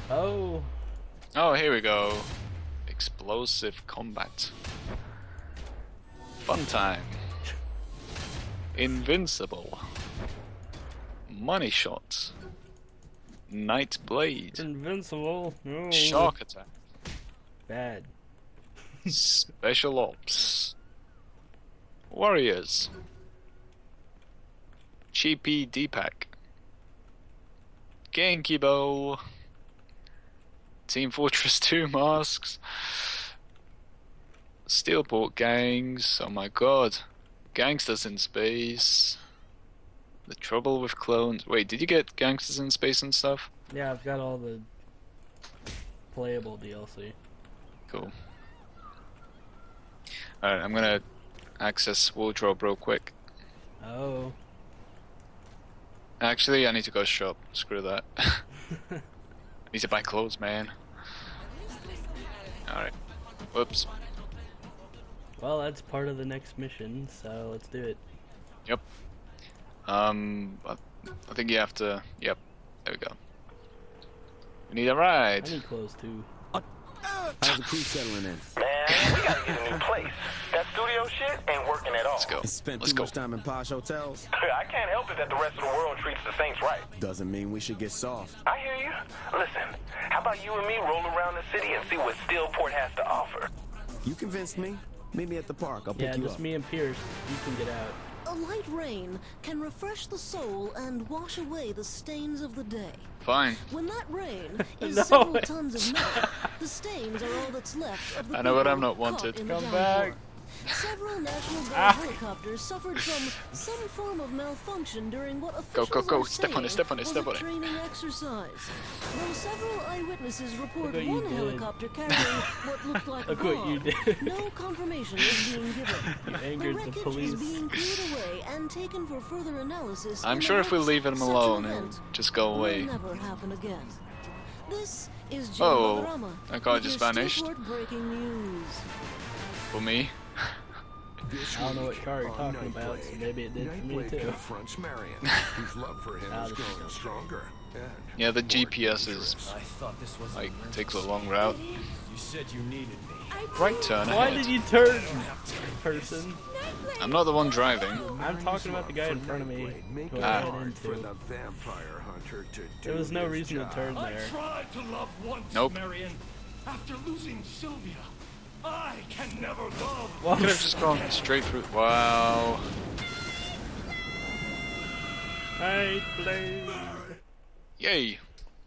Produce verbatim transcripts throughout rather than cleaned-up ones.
Oh. Oh, here we go. Explosive combat. Fun time. Invincible. Money shot. Night blade. Invincible. No. Shark attack. Bad. Special ops. Warriors. Cheapy D-Pack. Genki Bow. Team Fortress two masks. Steelport gangs. Oh my god. Gangsters in space. The trouble with clones. Wait, did you get gangsters in space and stuff? Yeah, I've got all the playable D L C. Cool. Alright, I'm gonna access wardrobe real quick. Oh. Actually, I need to go shop. Screw that. I need to buy clothes, man. Alright. Whoops. Well, that's part of the next mission, so let's do it. Yep. Um, I, I think you have to... Yep. There we go. We need a ride. I need clothes too. How's the crew settling in? Man, we gotta get a new place. That studio shit ain't working at all. Let's go. You spent Let's too go. much time in posh hotels? I can't help it that the rest of the world treats the Saints right. Doesn't mean we should get soft. I hear you. Listen, how about you and me roll around the city and see what Steelport has to offer? You convinced me. Meet me at the park. I'll pick Yeah, you just up. me and Pierce. You can get out. A light rain can refresh the soul and wash away the stains of the day. Fine. When that rain is No, several it's- tons of mud, the stains are all that's left of the I know, but I'm people not wanted. caught in the Come downpour. back. Several National Guard Ah. helicopters suffered from some form of malfunction during what Go, officials go, go. are Step on it, saying step on it, was step a on it. training exercise. Though several eyewitnesses report Look what you one did. helicopter carrying what looked like Look a what you bomb, did. no confirmation is being given. You The angered the wreckage police. is being cleared away and taken for further analysis. I'm in sure if we hopes leave him such alone, an he'll event just go will away. never happen again. This is Jim Oh, Valderrama that guy with just your vanished. Steelport breaking news. For me. I don't know what car you're talking about, so maybe it did for me Nightblade too. confronts Marion, whose love for him Ah, is this is growing good. stronger. And Yeah, the more G P S is dangerous. I thought this was like an takes a emergency. long route. You said you needed me. Right turn Why ahead. did you turn, person? I'm not the one driving. I'm talking about the guy in front of me. Nightblade, make who it I Ah. ran hard for into. the vampire hunter to do There was no his reason job. to turn there. tried to love once, Nope. Marion. After losing Sylvia, I can never love. I could have just gone straight through. Wow. Nightblade. Yay.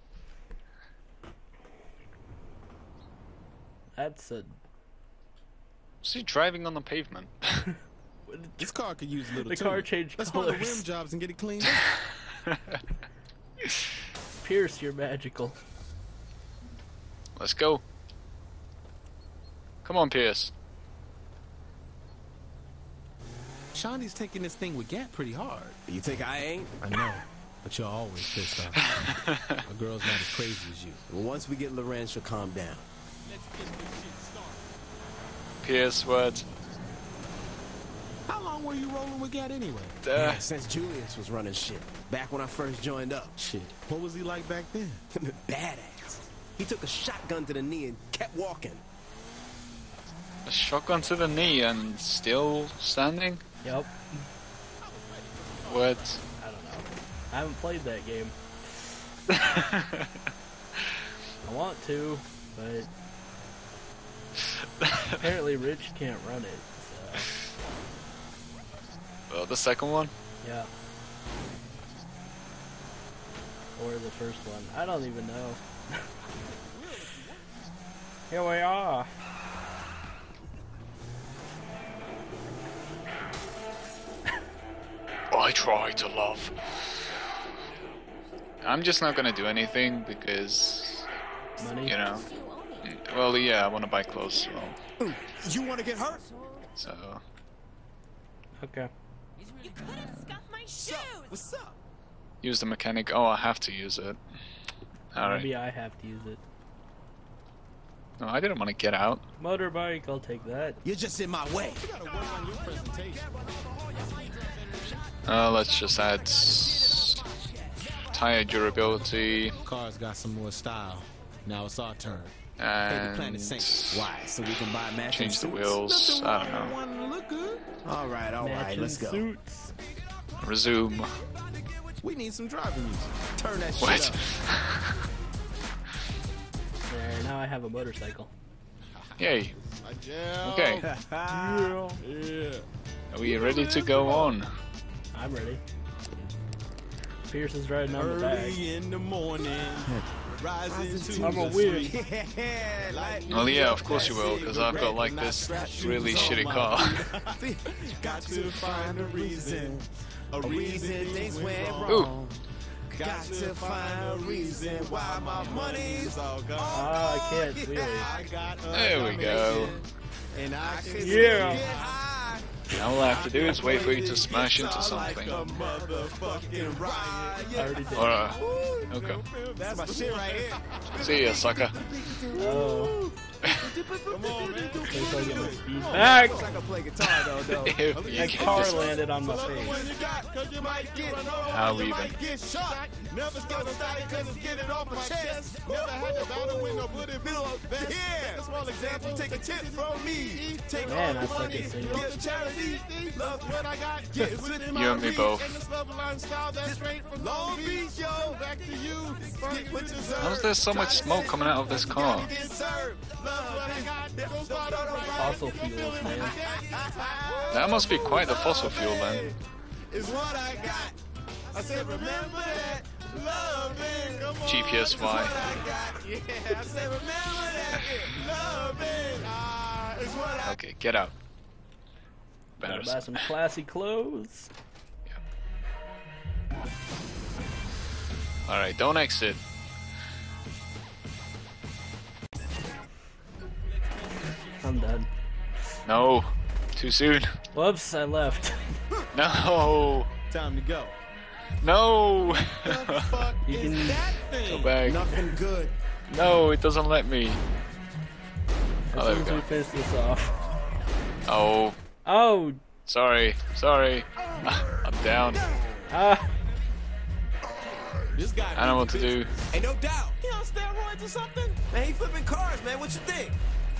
That's a. Was he driving on the pavement? This car could use a little The tuning. car changed Let's find the colors. rim jobs and get it cleaned up. Pierce, you're magical. Let's go. Come on, Pierce. Shawnee's taking this thing with Gap pretty hard. You think I ain't? I know, but you're always pissed off. A girl's not as crazy as you. Well, once we get Loren, she'll calm down. Pierce, what? How long were you rolling with Gat anyway? Uh, Yeah, since Julius was running shit. Back when I first joined up. Shit. What was he like back then? Badass. He took a shotgun to the knee and kept walking. a shotgun to the knee and still standing? Yep. What? I don't know. I haven't played that game. I want to, but apparently Rich can't run it. So Well, the second one? yeah. Or the first one. I don't even know. Here we are. I try to love. I'm just not gonna do anything because, Money. you know. Well, yeah, I want to buy clothes. Well, You want to get hurt? so Okay. You could have scuffed my shoes. What's up? use the mechanic. Oh, I have to use it. All right. Maybe I have to use it. No, I didn't want to get out. Motorbike, I'll take that. You're just in my way. You gotta work on your presentation. Uh, let's just add s- tire durability. Car's got some more style. Now it's our turn. And Why? So we can buy matching change the suits? wheels. I don't know. Look good. All right, all right, Matching let's go. suits. Resume. We need some driving music. Turn that What? shit up. There, now I have a motorcycle. Yay. Okay. Yeah. Are we ready to go on? I'm ready. Pierce is riding on the back. Early in the morning. Rising to I'm a the weird. Yeah, like Well, yeah, of course you will, because I've got like this really shitty car. Got to find a reason. A reason things went Ooh. wrong. Got to find a reason why my money's all gone. Ah, I can't wheelie. I got a There we go. And I can Yeah. get high. Now all I have to do is wait for you to smash into something. Like a motherfucking riot. I already did. Alright. Okay. That's my shit right here. See ya, sucker. Oh. Come on, man. Wait till I get my speed back. I can play guitar though, though. If you That can car just- landed on my face. How even? Never stop starting cause it's getting off my chest. Never had to battle with no bullet bill vest. Yeah. Take a small example, take a tip from me. Take Man, all I the money, fucking sing. give to charity. Love what I got, get it within my You and me reach. both. And this love line style that's straight from Long Beach, yo. Back to you. Get what you deserve. How's there so much smoke coming out of this car? Fossil fuels, man. That must be quite the fossil fuel then. Is what I got. I said, remember that loving. Come on. G P S Y. Yeah, I said, remember that loving. Ah, is what I Okay, get out. Gotta Better. buy some classy clothes. Alright, don't exit. I'm done. No. Too soon. Whoops, I left. No. Time to go. No. You can. Go back. Nothing good. No, it doesn't let me. As Oh, there soon we as go. we finish this off. Oh, Oh, sorry. Sorry. I'm down. ah. This guy I don't know what to do. Ain't no doubt. He on steroids or something? Man, he flipping cars, man. What you think?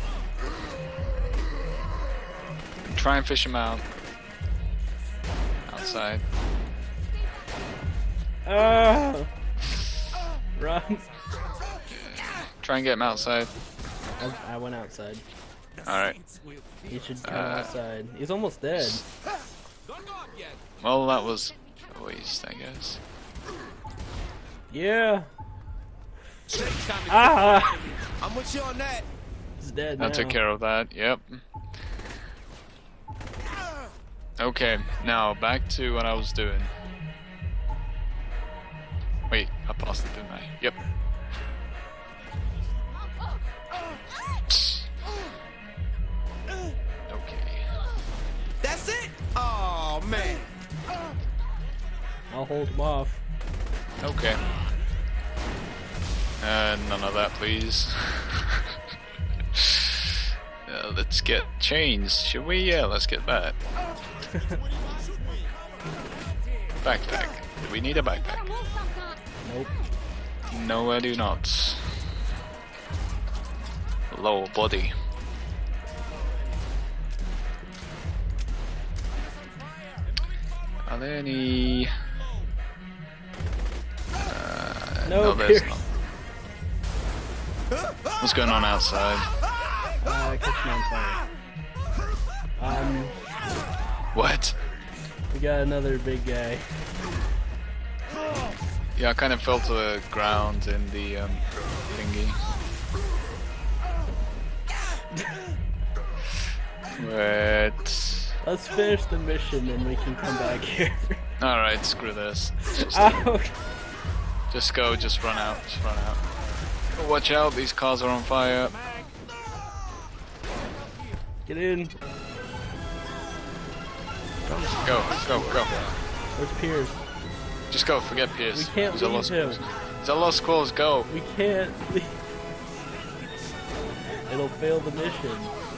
Try and fish him out. Outside. Ah. Run. Try and get him outside. I, I went outside. Alright. He should come Uh, outside. He's almost dead. Well, that was a waste, I guess. Yeah. Ah. I'm with you on that. He's dead I now. took care of that, yep. Okay, now back to what I was doing. Wait, I passed it, didn't I? Yep. Okay. That's it? Oh, man. I'll hold him off. Okay. Uh, none of that, please. uh, let's get chains, should we? Yeah, let's get that. Backpack. Do we need a backpack? Nope. No, I do not. Low body. Are there any... Uh, No, no, there's Pierce. not. What's going on outside? Uh, catch me on fire. Um, What? we got another big guy. Yeah, I kind of fell to the ground in the um, thingy. But... Let's finish the mission and we can come back here. Alright, screw this. Just, Oh, just go, just run out, just run out. Oh, watch out, these cars are on fire. get in. Go, go, go. Where's Piers? Just go, forget Pierce. We can't He's a leave lost him. cause. He's a lost cause, go. We can't leave. It'll fail the mission.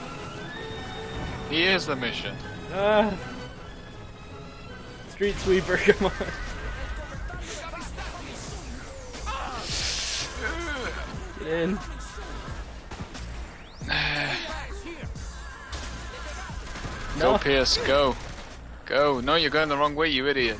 He is the mission. Ah. Street sweeper, come on. Get in. Go, No. Pierce, go. Go. No, you're going the wrong way, you idiot.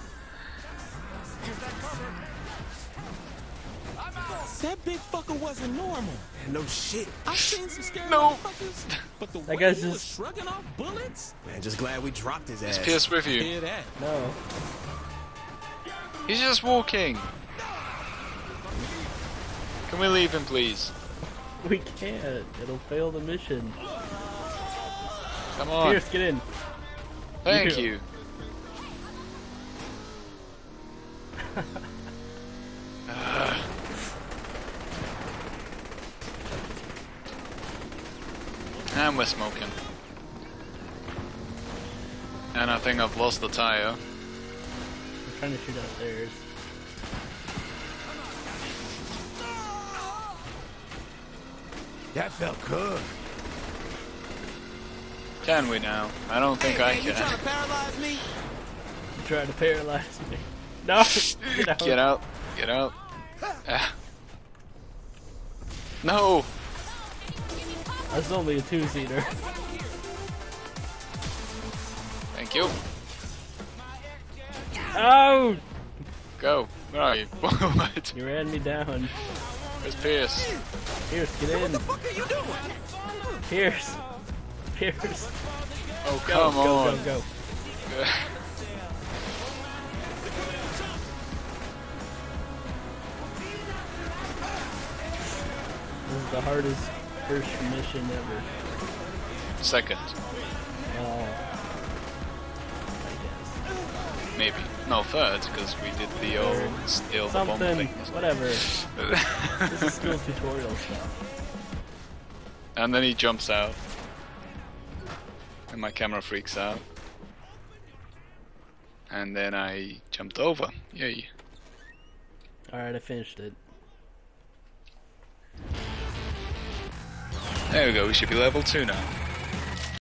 That big fucker wasn't normal. Man, no shit. I've seen some scary No. motherfuckers, but the That way guy's he was just- shrugging off bullets. Man, just glad we dropped his ass. Is Pierce with you? Hear that? No. He's just walking. Can we leave him, please? We can't. It'll fail the mission. Come on. Pierce, get in. Thank You. you. And we're smoking. And I think I've lost the tire. I'm trying to shoot out theirs. That felt good. Can we now? I don't think I Hey, you trying can. to paralyze me? You trying to paralyze me. No! Get out. Get out. Get out. Ah. No! That's only a two-seater. Thank you. Oh! Go. Where are you? What? You ran me down. Where's Pierce? Pierce, get in. What the fuck are you doing? Pierce. Pierce. Oh, Go, come go, on. go, go. This is the hardest first mission ever. Second. Oh. I guess. Maybe. No, third, because we did the old steal the bomb Something. thing. Whatever. This is still tutorial stuff. And then he jumps out. And my camera freaks out. And then I jumped over. Yay. Alright, I finished it. There we go, we should be level two now.